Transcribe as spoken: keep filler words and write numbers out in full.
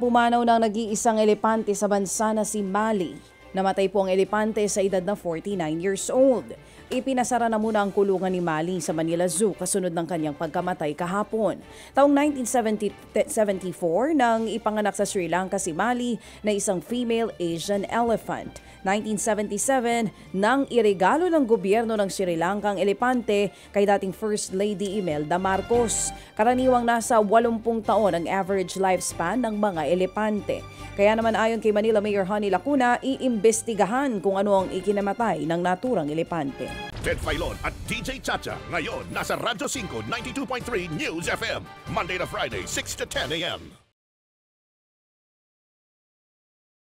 Pumanaw ng nag-iisang elepante sa bansa na si Mali. Namatay po ang elepante sa edad na forty-nine years old. Ipinasara na muna ang kulungan ni Mali sa Manila Zoo kasunod ng kanyang pagkamatay kahapon. Taong nineteen seventy-four nang ipanganak sa Sri Lanka si Mali na isang female Asian elephant. nineteen seventy-seven nang iregalo ng gobyerno ng Sri Lanka ang elepante kay dating First Lady Imelda Marcos. Karaniwang nasa eighty taon ang average lifespan ng mga elepante. Kaya naman ayon kay Manila Mayor Honey Lacuna, iimbestigahan kung ano ang ikinamatay ng naturang elepante. Ted Filon at D J Chacha ngayon nasa Radyo five ninety-two point three News F M Monday to Friday six to ten a m